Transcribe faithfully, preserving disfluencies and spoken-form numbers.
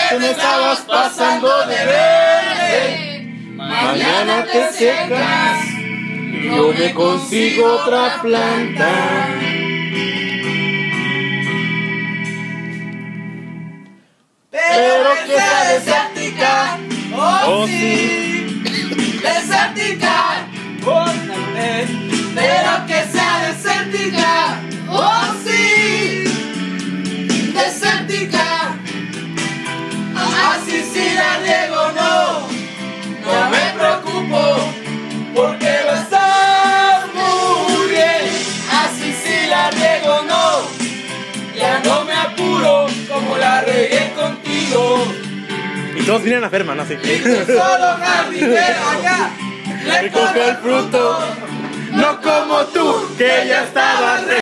te me estabas pasando de verde. Mañana te secas, yo me consigo otra planta. Pero que sea desértica, oh sí, desértica, oh, pero que sea desértica, oh sí, desértica. Así si la riego no, no me preocupo, porque va a estar muy bien. Así si la riego no, ya no me apuro como la regué contigo. y todos vienen a Ferman, así. Y tú solo jardinero acá, Recoge el fruto, no como tú, que ya estabas